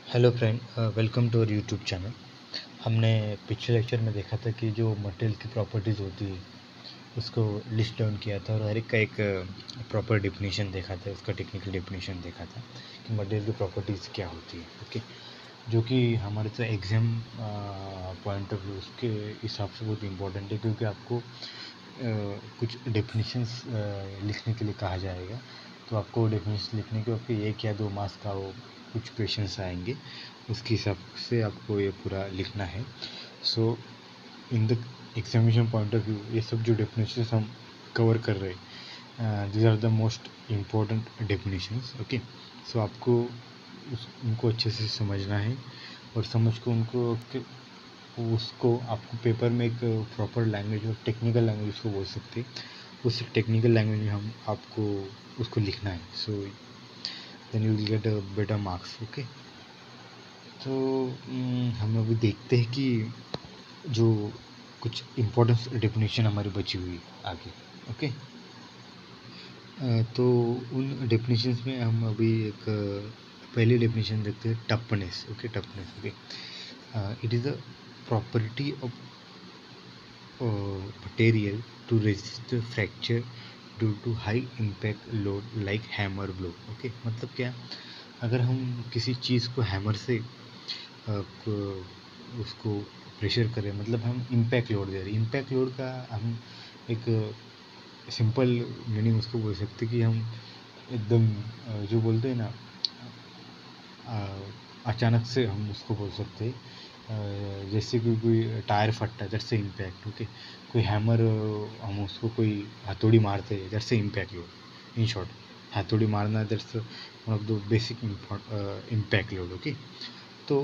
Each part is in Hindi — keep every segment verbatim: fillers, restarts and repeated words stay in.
Hello friend, welcome to our YouTube channel. हमने पिछले लेक्चर में देखा था कि जो मटेरियल की प्रॉपर्टीज़ होती है उसको लिस्ट डाउन किया था और हर एक का एक प्रॉपर डेफिनेशन देखा था, उसका टेक्निकल डेफिनेशन देखा था कि मटेरियल की प्रॉपर्टीज़ क्या होती है। ओके, जो कि हमारे तो एग्ज़ाम पॉइंट ऑफ व्यू उसके हिसाब से बहुत इम्पोर्टेंट है, क्योंकि आपको Uh, कुछ डेफिनेशंस uh, लिखने के लिए कहा जाएगा। तो आपको डेफिनेशन लिखने के आपके एक या दो मार्क्स का वो कुछ क्वेश्चंस आएंगे, उसके हिसाब से आपको ये पूरा लिखना है। So in the examination point of view ये सब जो डेफिनेशंस हम कवर कर रहे हैं, these are the most important definitions. Okay, so आपको उस उनको अच्छे से समझना है और समझ को उनको उसको आपको पेपर में एक प्रॉपर लैंग्वेज और टेक्निकल लैंग्वेज उसको बोल सकते हैं, उस टेक्निकल लैंग्वेज में हम आपको उसको लिखना है। So then you will get a better marks. Okay, तो हम अभी देखते हैं कि जो कुछ इम्पोर्टेंट डेफिनेशन हमारी बची हुई है आगे। ओके, तो उन डेफिनेशंस में हम अभी एक पहली डेफिनेशन देखते हैं, toughness. Okay, toughness. Okay, it is a property of uh, material to resist fracture due to high impact load like hammer blow। Okay, मतलब क्या, अगर हम किसी चीज़ को हैमर से uh, उसको प्रेशर करें, मतलब हम इम्पैक्ट लोड दे रहे हैं। इम्पैक्ट लोड का हम एक सिंपल मीनिंग उसको बोल सकते कि हम एकदम uh, जो बोलते हैं ना, uh, अचानक से हम उसको बोल सकते हैं, जैसे कि कोई टायर फटता है, जैसे इम्पैक्ट। ओके, कोई हैमर हम उसको कोई हथौड़ी मारते हैं, जैसे इम्पैक्ट लोड। इन शॉर्ट, हथौड़ी मारना that's one of the basic impact load. Okay, तो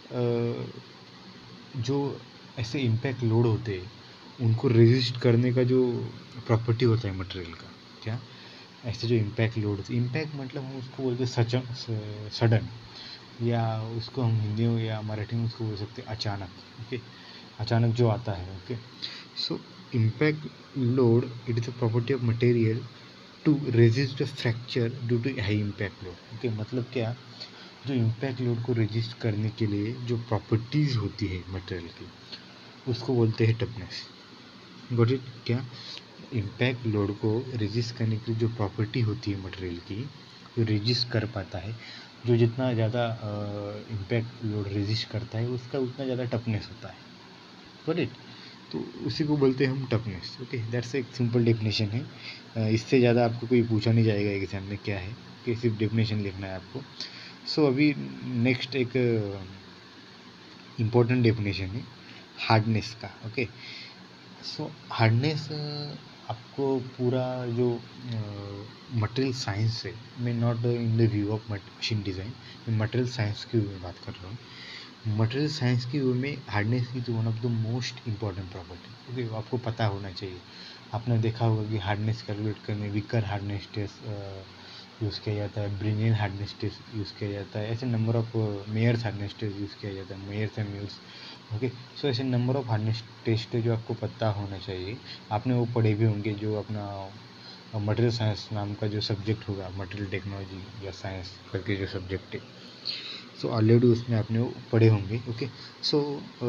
जो ऐसे इम्पैक्ट लोड होते हैं उनको रेजिस्ट करने का जो प्रॉपर्टी होता है मटेरियल का, क्या ऐसे जो इम्पैक्ट लोड होते हैं, इम्पैक्ट मतलब हम उसको बोलते हैं सचन सडन, या उसको हम हिंदी में या मराठी में उसको बोल सकते हैं अचानक। ओके, अचानक जो आता है। Okay, so impact load it is a property of material to resist the fracture due to high impact load. Okay, मतलब क्या, जो इम्पैक्ट लोड को रेजिस्ट करने के लिए जो प्रॉपर्टीज़ होती है मटेरियल की उसको बोलते हैं टफनेस। Got it? क्या इम्पैक्ट लोड को रेजिस्ट करने की जो प्रॉपर्टी होती है मटेरियल की, जो रेजिस्ट कर पाता है, जो जितना ज़्यादा इम्पैक्ट लोड रेजिस्ट करता है उसका उतना ज़्यादा टफनेस होता है। Got it? तो उसी को बोलते हैं हम टफनेस। ओके, दैट्स एक सिंपल डेफिनेशन है, इससे ज़्यादा आपको कोई पूछा नहीं जाएगा एग्जाम में क्या है, कि सिर्फ डेफिनेशन लिखना है आपको। सो so, अभी नेक्स्ट एक इम्पोर्टेंट डेफिनेशन है हार्डनेस का। ओके, सो हार्डनेस आपको पूरा जो मटेरियल साइंस है, मैं not in the view of machine design, मैं मटेरियल साइंस की व्यू में बात कर रहा हूँ। मटेरियल साइंस की व्यू में hardness is one of the most important property. Okay, आपको पता होना चाहिए। आपने देखा होगा कि हार्डनेस कैलकुलेट करने विकर हार्डनेस टेस्ट यूज़ किया जाता है, ब्रिनियन हार्डनेस टेस्ट यूज़ किया जाता है, ऐसे number of Meyers hardness test use किया जाता है, मेयर्स एंड म्यूर्स। ओके, सो ऐसे नंबर ऑफ हार्डनेस टेस्ट है जो आपको पता होना चाहिए। आपने वो पढ़े भी होंगे, जो अपना मटेरियल साइंस नाम का जो सब्जेक्ट होगा, मटेरियल टेक्नोलॉजी या साइंस करके जो सब्जेक्ट है, सो ऑलरेडी उसमें आपने वो पढ़े होंगे। ओके, सो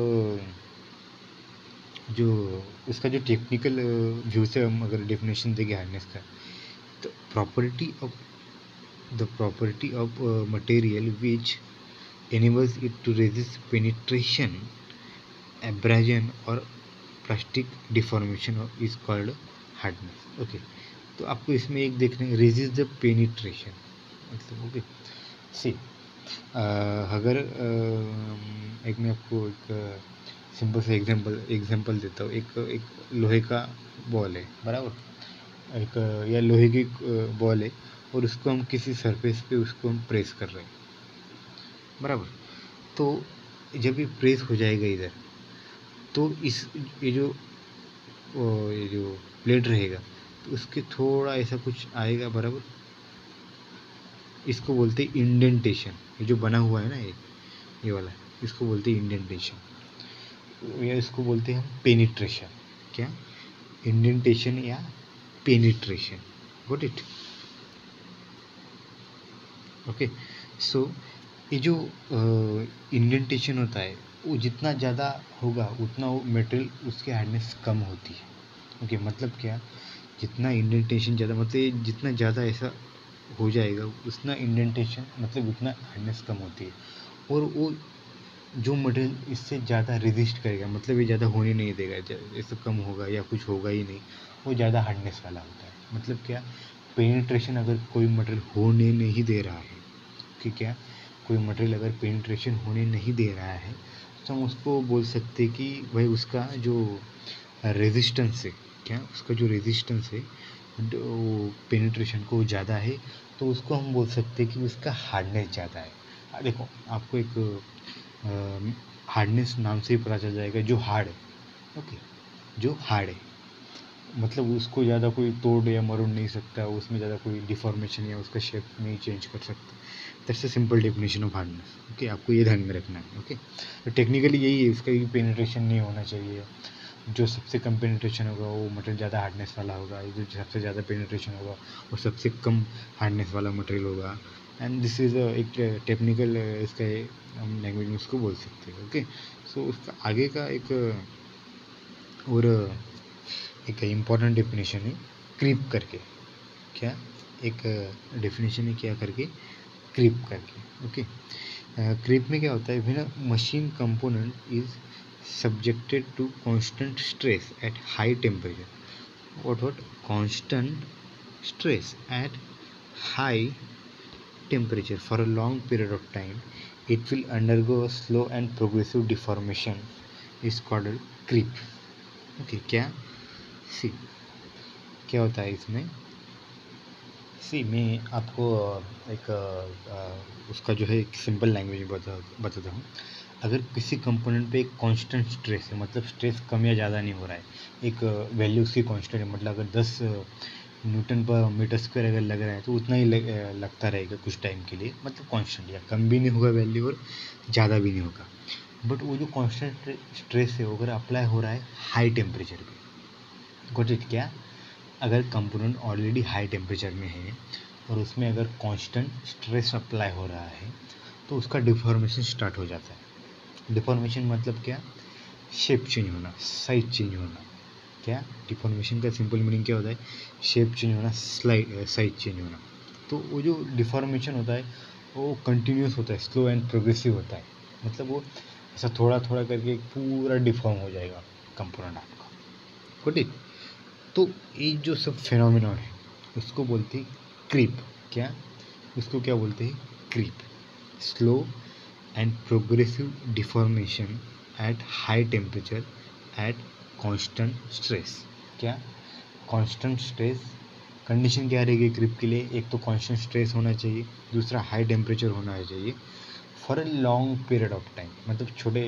जो उसका जो टेक्निकल व्यू से हम अगर डेफिनेशन देंगे हार्डनेस का, तो property of the property of material which enables it to resist penetration, abrasion or plastic deformation is called hardness। Okay, तो आपको इसमें एक देखना, resist the penetration मतलब। ओके, सी अगर uh, एक मैं आपको एक सिंपल सा एग्जांपल एग्जांपल देता हूँ। एक एक लोहे का बॉल है, बराबर, एक या लोहे की बॉल है और उसको हम किसी सरफेस पे उसको हम प्रेस कर रहे हैं, बराबर। तो जब ये प्रेस हो जाएगा इधर, तो इस ये जो ये जो प्लेट रहेगा तो उसके थोड़ा ऐसा कुछ आएगा, बराबर। इसको बोलते हैं इंडेंटेशन। ये जो बना हुआ है ना, ये ये वाला, इसको बोलते हैं इंडेंटेशन, या इसको बोलते हैं हम पेनिट्रेशन। क्या? इंडेंटेशन या penetration. Got it? Okay, so ये जो इंडेंटेशन होता है वो जितना ज़्यादा होगा उतना वो मटेरियल उसकी हार्डनेस कम होती है। ओके okay, मतलब क्या, जितना इंडेंटेशन ज़्यादा मतलब जितना ज़्यादा ऐसा हो जाएगा उतना इंडेंटेशन मतलब उतना हार्डनेस कम होती है। और वो जो मटेरियल इससे ज़्यादा रेजिस्ट करेगा मतलब ये ज़्यादा होने नहीं देगा, ऐसा कम होगा या कुछ होगा ही नहीं, वो ज़्यादा हार्डनेस वाला होता है। मतलब क्या, पेनिट्रेशन अगर कोई मटेरियल होने नहीं दे रहा है कि क्या कोई मटेरियल अगर पेनिट्रेशन होने नहीं दे रहा है तो हम उसको बोल सकते कि भाई उसका जो रेजिस्टेंस है, क्या उसका जो रेजिस्टेंस है वो पेनिट्रेशन को ज़्यादा है, तो उसको हम बोल सकते हैं कि उसका हार्डनेस ज़्यादा है। देखो आपको एक हार्डनेस नाम से ही पता चल जाएगा, जो हार्ड है, ओके, जो हार्ड है मतलब उसको ज़्यादा कोई तोड़ या मरोड़ नहीं सकता, उसमें ज़्यादा कोई डिफॉर्मेशन या उसका शेप नहीं चेंज कर सकता। That's a simple definition of hardness. Okay, आपको ये ध्यान में रखना है। ओके, तो टेक्निकली यही है, इसका भी पेनिट्रेशन नहीं होना चाहिए। जो सबसे कम पेनिट्रेशन होगा वो मटेरियल ज़्यादा हार्डनेस वाला होगा, जो सबसे ज़्यादा पेनिट्रेशन होगा वो सबसे कम हार्डनेस वाला मटेरियल होगा। एंड दिस इज़ एक टेक्निकल इसका हम लैंग्वेज में उसको बोल सकते हैं। ओके, सो उसका आगे का एक और एक इम्पॉर्टेंट डेफिनेशन है क्रीप करके। क्या एक डेफिनेशन है क्या करके, क्रीप करके। ओके, क्रीप में क्या होता है, when a machine component is subjected to constant stress at high temperature. What what constant stress at high temperature for a long period of time, it will undergo a slow and progressive deformation is called creep. Okay, क्या सी क्या होता है इसमें, सी मैं आपको एक आ, उसका जो है एक सिंपल लैंग्वेज बता बताता हूँ। अगर किसी कंपोनेंट पे एक कांस्टेंट स्ट्रेस है, मतलब स्ट्रेस कम या ज़्यादा नहीं हो रहा है, एक वैल्यू उसकी कांस्टेंट है, मतलब अगर दस न्यूटन पर मीटर स्क्वायर अगर लग रहा है तो उतना ही लग, लगता रहेगा कुछ टाइम के लिए, मतलब कांस्टेंट, या कम भी नहीं होगा वैल्यू और ज़्यादा भी नहीं होगा। बट वो जो कांस्टेंट स्ट्रेस है अगर अप्लाई हो रहा है हाई टेम्परेचर पे, गॉट इट, क्या अगर कंपोनेंट ऑलरेडी हाई टेम्परेचर में है और उसमें अगर कांस्टेंट स्ट्रेस अप्लाई हो रहा है तो उसका डिफॉर्मेशन स्टार्ट हो जाता है। डिफॉर्मेशन मतलब क्या, शेप चेंज होना, साइज चेंज होना। क्या डिफॉर्मेशन का सिंपल मीनिंग क्या होता है, शेप चेंज होना, स्लाइड साइज चेंज होना। तो वो जो डिफॉर्मेशन होता है वो कंटिन्यूस होता है, स्लो एंड प्रोग्रेसिव होता है, मतलब वो ऐसा थोड़ा थोड़ा करके पूरा डिफॉर्म हो जाएगा कंपोनेंट आपका, गुड इट। तो ये जो सब फिनोमिनन है उसको बोलते हैं क्रीप। क्या उसको क्या बोलते हैं, creep, slow and progressive deformation at high temperature at constant stress. क्या कांस्टेंट स्ट्रेस, कंडीशन क्या रहेगी क्रीप के लिए, एक तो कांस्टेंट स्ट्रेस होना चाहिए, दूसरा हाई टेम्परेचर होना चाहिए for a long period of time, मतलब छोटे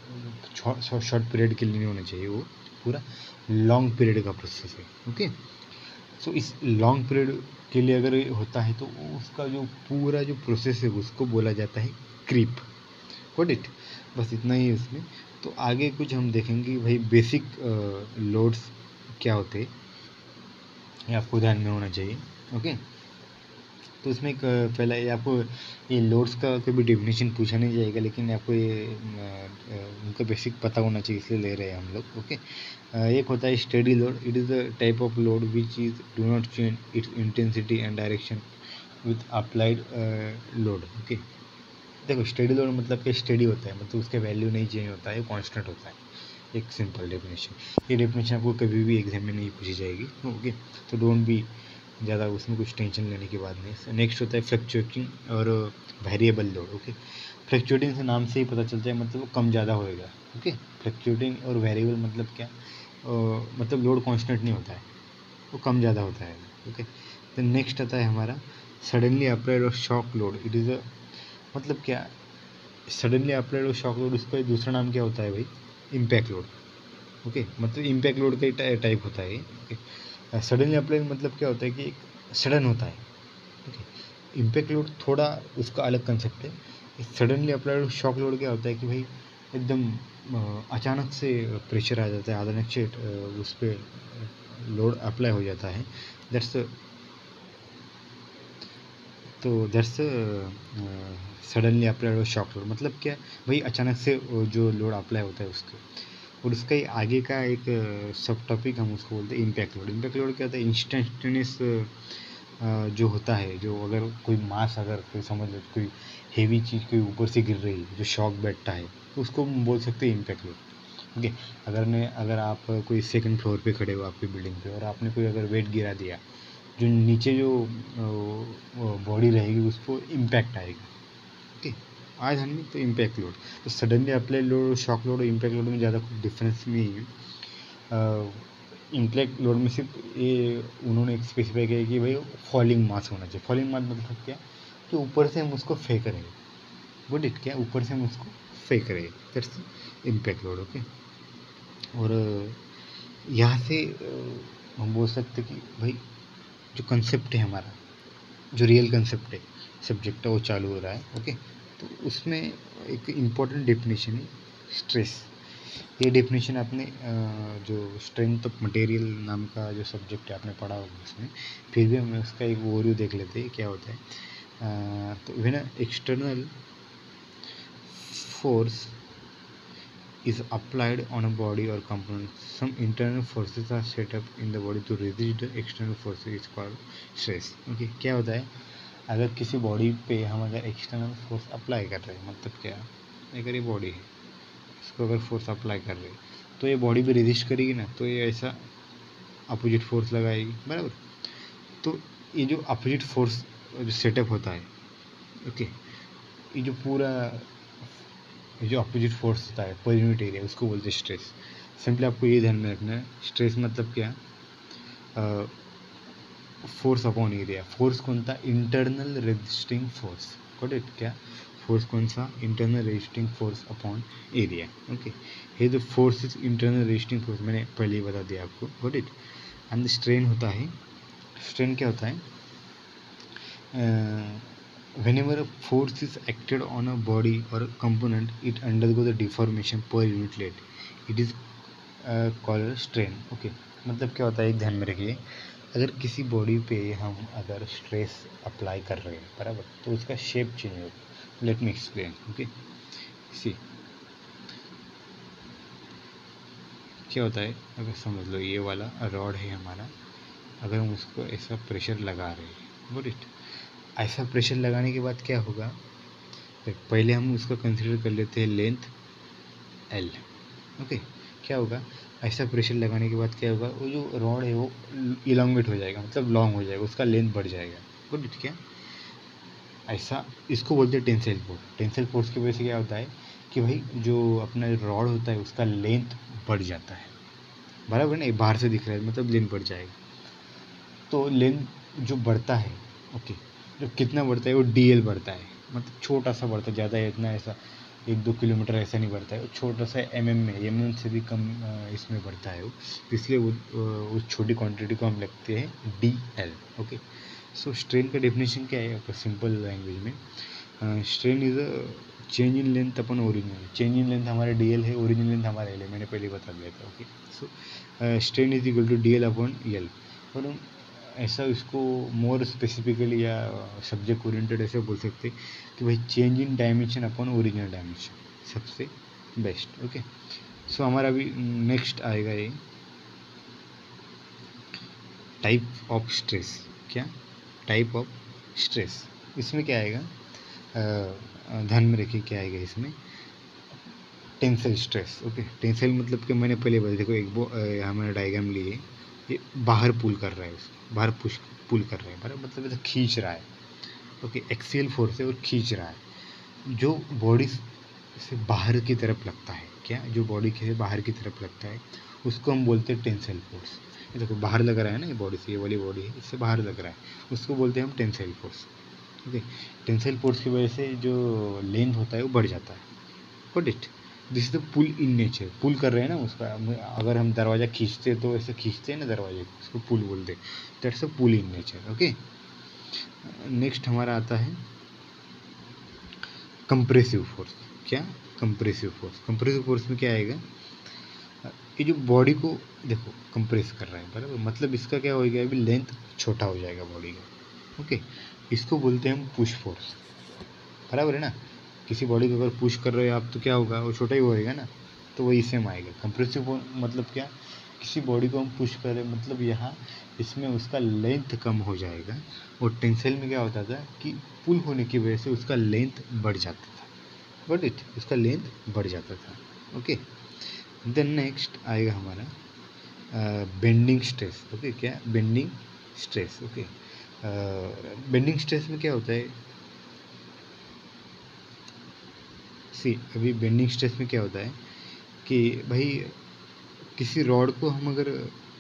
एक शॉर्ट पीरियड के लिए नहीं होना चाहिए, वो पूरा लॉन्ग पीरियड का प्रोसेस है। ओके, सो इस लॉन्ग पीरियड के लिए अगर होता है तो उसका जो पूरा जो प्रोसेस है उसको बोला जाता है क्रीप, गॉट इट। बस इतना ही है इसमें। तो आगे कुछ हम देखेंगे भाई बेसिक लोड्स क्या होते हैं, ये आपको ध्यान में होना चाहिए। ओके, तो इसमें एक पहला ये आपको ये लोड्स का कभी डेफिनेशन पूछा नहीं जाएगा, लेकिन आपको ये उनका बेसिक पता होना चाहिए, इसलिए ले रहे हैं हम लोग। ओके, एक होता है steady load, it is the type of load which is do not change its intensity and direction with applied load. Okay, देखो स्टेडी लोड मतलब कि स्टेडी होता है, मतलब उसका वैल्यू नहीं चेंज होता है, कांस्टेंट होता है, एक सिंपल डेफिनेशन। ये डेफिनेशन आपको कभी भी एग्जाम में नहीं पूछी जाएगी। ओके, तो डोंट बी ज़्यादा उसमें कुछ टेंशन लेने की बात नहीं। नेक्स्ट होता है फ्लक्चुएटिंग और वेरिएबल लोड। ओके, फ्लक्चुएटिंग से नाम से ही पता चलता है मतलब वो कम ज़्यादा होएगा। ओके, फ्लक्चुएटिंग और वेरिएबल मतलब क्या, uh, मतलब लोड कांस्टेंट नहीं होता है, वो कम ज़्यादा होता है। ओके, तो नेक्स्ट आता है हमारा सडनली अप्लाइड और shock load. It is a मतलब क्या, सडनली अप्लाइड और शॉक लोड, उसका दूसरा नाम क्या होता है भाई, इम्पैक्ट लोड। ओके, मतलब इम्पैक्ट लोड का ही टाइप होता है। ओके, सडनली अप्लाइड मतलब क्या होता है कि सडन होता है। ओके, इम्पैक्ट लोड थोड़ा उसका अलग कंसेप्ट है। सडनली अप्लाइड शॉक लोड क्या होता है कि भाई एकदम अचानक से प्रेशर आ जाता है, अचानक से उस पर लोड अप्लाई हो जाता है, दैट्स तो that's suddenly apply load, shock load, मतलब क्या भाई अचानक से जो लोड अप्लाई होता है उसको, और उसका ही आगे का एक सब टॉपिक हम उसको बोलते हैं इम्पैक्ट लोड। इम्पैक्ट लोड क्या होता है? इंस्टेंटेनियस जो होता है, जो अगर कोई मास, अगर कोई समझ लो कोई हेवी चीज़ कोई ऊपर से गिर रही है, जो शॉक बैठता है, तो उसको हम बोल सकते हैं इम्पैक्ट लोड। ओके, अगर ने अगर आप कोई सेकंड फ्लोर पे खड़े हो आपकी बिल्डिंग पे, और आपने कोई अगर वेट गिरा दिया, जो नीचे जो बॉडी रहेगी उसको इम्पैक्ट आएगा। ओके, आज हमने तो इम्पैक्ट लोड, तो suddenly apply load, shock load और इम्पैक्ट लोड में ज़्यादा कुछ डिफरेंस नहीं है। इम्पैक्ट लोड में सिर्फ ये उन्होंने स्पेसिफाई किया कि भाई फॉलिंग मास होना चाहिए। फॉलिंग मास मतलब क्या कि ऊपर से हम उसको फेंक रहे हैं, गुड इट, क्या ऊपर से हम उसको फेंक रहे हैं, दैट्स इम्पैक्ट लोड। ओके, और यहाँ से हम बोल सकते कि भाई जो कंसेप्ट है हमारा, जो रियल कंसेप्ट है, सब्जेक्ट है, वो चालू हो रहा है। ओके, तो उसमें एक इम्पॉर्टेंट डेफिनेशन है स्ट्रेस। ये डेफिनेशन आपने जो स्ट्रेंथ ऑफ मटेरियल नाम का जो सब्जेक्ट है आपने पढ़ा होगा उसमें, फिर भी हम उसका एक ओवरव्यू देख लेते हैं क्या होता है। तो when external force is applied on a body or component, some internal forces are set up in the body to resist the external forces, is called stress. okay, क्या होता है? अगर किसी बॉडी पे हम अगर एक्सटर्नल फोर्स अप्लाई कर रहे हैं, मतलब क्या, अगर ये बॉडी है, इसको अगर फोर्स अप्लाई कर रहे हैं, तो ये बॉडी पे रेजिस्ट करेगी ना, तो ये ऐसा अपोजिट फोर्स लगाएगी, बराबर। तो ये जो अपोजिट फोर्स जो सेटअप होता है, ओके, ये जो पूरा जो अपोजिट फोर्स होता है पर यूनिट एरिया, उसको बोलते हैं स्ट्रेस। सिंपली आपको ये ध्यान में रखना है, स्ट्रेस मतलब क्या, फोर्स अपॉन एरिया। फोर्स कौन था? Internal resisting force, got it, क्या फोर्स कौन सा? Internal resisting force upon area. Okay, ये जो force is internal resisting force, मैंने पहले ही बता दिया आपको, गॉट इट। एंड स्ट्रेन होता है, स्ट्रेन क्या होता है? uh, whenever a force is acted on a body or a component, it undergoes a deformation per unit length, it is uh, called strain. okay, मतलब क्या होता है, एक ध्यान में रखिए, अगर किसी बॉडी पे हम अगर स्ट्रेस अप्लाई कर रहे हैं, बराबर, तो उसका शेप चेंज होगा। Let me explain. Okay, see क्या होता है, अगर समझ लो ये वाला रॉड है हमारा, अगर हम उसको ऐसा प्रेशर लगा रहे हैं, गुड इट, ऐसा प्रेशर लगाने के बाद क्या होगा, पहले हम उसको कंसीडर कर लेते हैं लेंथ एल। ओके, क्या होगा, ऐसा प्रेशर लगाने के बाद क्या होगा, वो जो रॉड है वो इलांगेट हो जाएगा, मतलब लॉन्ग हो जाएगा, उसका लेंथ बढ़ जाएगा, गुड इट, क्या ऐसा, इसको बोलते हैं टेंसाइल फोर्स। टेंसाइल फोर्स की वजह से क्या होता है कि भाई जो अपना रॉड होता है उसका लेंथ बढ़ जाता है, बराबर नहीं, बाहर से दिख रहा है मतलब लेंथ बढ़ जाएगा। तो लेंथ जो बढ़ता है, ओके, जो कितना बढ़ता है वो डी एल बढ़ता है, मतलब छोटा सा बढ़ता है, ज़्यादा इतना ऐसा एक दो किलोमीटर ऐसा नहीं बढ़ता है, वो छोटा सा एम एम में, एम एम से भी कम इसमें बढ़ता है वो, इसलिए वो उस छोटी क्वांटिटी को हम लिखते हैं D L. Okay, so strain का डेफिनेशन क्या है आपका सिंपल लैंग्वेज में? Strain is a change in length upon original. Change in length हमारा डी एल है, ओरिजिनल लेंथ हमारा एल है, मैंने पहले बता दिया था। Okay, so strain is equal to D L upon L. और हम ऐसा इसको मोर स्पेसिफिकली या सब्जेक्ट ओरिएंटेड ऐसे बोल सकते कि भाई change in dimension upon original dimension सबसे बेस्ट। ओके, सो हमारा अभी नेक्स्ट आएगा ये टाइप ऑफ स्ट्रेस। क्या टाइप ऑफ स्ट्रेस? इसमें क्या आएगा, ध्यान में रखिए क्या आएगा इसमें, टेंसाइल स्ट्रेस। ओके, टेंसाइल मतलब कि मैंने पहले बताया, देखो एक हमारा डायग्राम लिए, ये बाहर पुल कर रहा है, उसको बाहर पुश पुल कर रहा है, बराबर, मतलब ऐसा खींच रहा है। ओके, एक्सियल फोर्स है और खींच रहा है, जो बॉडी से बाहर की तरफ लगता है, क्या जो बॉडी के बाहर की तरफ लगता है उसको हम बोलते हैं टेंसाइल फोर्स। ये देखो बाहर लग रहा है ना, ये बॉडी से, ये वाली बॉडी है, इससे बाहर लग रहा है, उसको बोलते हैं हम tensile force. Okay, tensile force की वजह से जो लेंथ होता है वो बढ़ जाता है, got it. This is the pull in nature, pull कर रहे हैं ना उसका, अगर हम दरवाज़ा खींचते तो ऐसे खींचते हैं ना दरवाजे को, उसको पुल बोलते हैं, that's a pull in nature. Okay, next हमारा आता है कंप्रेसिव फोर्स। क्या कंप्रेसिव फोर्स? कंप्रेसिव फोर्स में क्या आएगा, ये जो बॉडी को देखो कंप्रेस कर रहा है, बराबर, मतलब इसका क्या हो गया, अभी लेंथ छोटा हो जाएगा बॉडी का। ओके, इसको बोलते हैं हम पुश फोर्स। बराबर है ना। किसी बॉडी को अगर पुश कर रहे हो आप तो क्या होगा, वो छोटा ही होएगा ना, तो वही सेम आएगा। कंप्रेसिव मतलब क्या, किसी बॉडी को हम पुश कर रहे हैं मतलब यहाँ इसमें उसका लेंथ कम हो जाएगा, और टेंसाइल में क्या होता था कि पुल होने की वजह से उसका लेंथ बढ़ जाता था, गॉट इट, उसका लेंथ बढ़ जाता था। ओके, देन नेक्स्ट आएगा हमारा बेंडिंग स्ट्रेस। ओके, क्या bending stress. Okay, bending stress में क्या होता है, सी अभी बेंडिंग स्ट्रेस में क्या होता है कि भाई किसी रॉड को हम अगर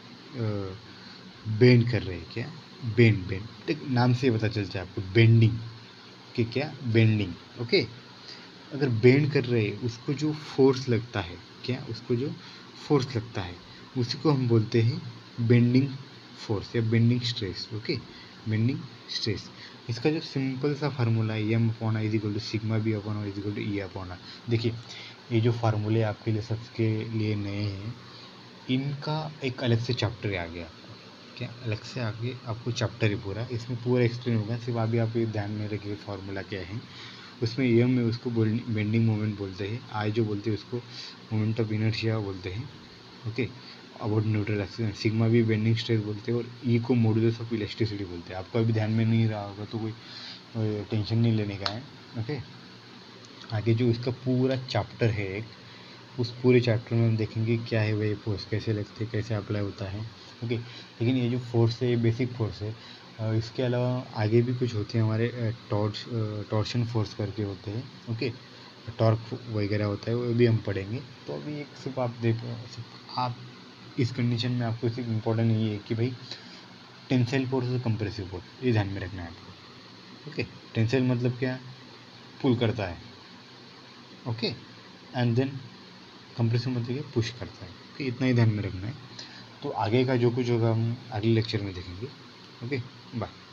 बेंड कर रहे हैं, क्या बेंड बेंड एक नाम से पता चलता है आपको, बेंडिंग कि क्या बेंडिंग। ओके, अगर बेंड कर रहे हैं उसको जो फोर्स लगता है, क्या उसको जो फोर्स लगता है उसी को हम बोलते हैं बेंडिंग फोर्स या bending stress. Okay, bending stress, इसका जो सिंपल सा फार्मूला है M upon I is equal to sigma B upon I is equal to E upon R. देखिए ये जो फार्मूले आपके लिए सबके लिए नए हैं, इनका एक अलग से चैप्टर आ गया, क्या अलग से आगे आपको चैप्टर ही पूरा, इसमें पूरा एक्सप्लेन होगा। सिर्फ अभी आप ये ध्यान में रखिए फार्मूला क्या है। उसमें एम में उसको बेंडिंग मोमेंट बोलते हैं, आई जो बोलते हैं उसको मोमेंट ऑफ इनर्शिया बोलते हैं। Okay, about neutral axis, sigma भी बेंडिंग स्ट्रेस बोलते हैं, और ई को मॉडुलस ऑफ इलास्टिसिटी बोलते हैं। आपको अभी ध्यान में नहीं रहा होगा तो कोई टेंशन नहीं लेने का है। ओके, आगे जो इसका पूरा चैप्टर है एक, उस पूरे चैप्टर में हम देखेंगे क्या है वही फोर्स, कैसे लगते हैं, कैसे अप्लाई होता है। ओके, लेकिन ये जो फोर्स है ये बेसिक फोर्स है। इसके अलावा आगे भी कुछ होते हैं हमारे, टॉर्च टॉर्शन फोर्स करके होते हैं। ओके, टॉर्क वगैरह होता है, वो भी हम पढ़ेंगे। तो अभी एक सिर्फ आप देख सिर्फ आप इस कंडीशन में आपको सिर्फ इम्पोर्टेंट यही है कि भाई टेंसाइल फोर्स और कंप्रेसिव फोर्स ये ध्यान में रखना है आपको। ओके, टेंसाइल मतलब क्या, पुल करता है। ओके, एंड देन कंप्रेसिव मतलब क्या, पुश करता है। ओके, इतना ही ध्यान में रखना है। तो आगे का जो कुछ होगा हम अगले लेक्चर में देखेंगे। Okay, bye.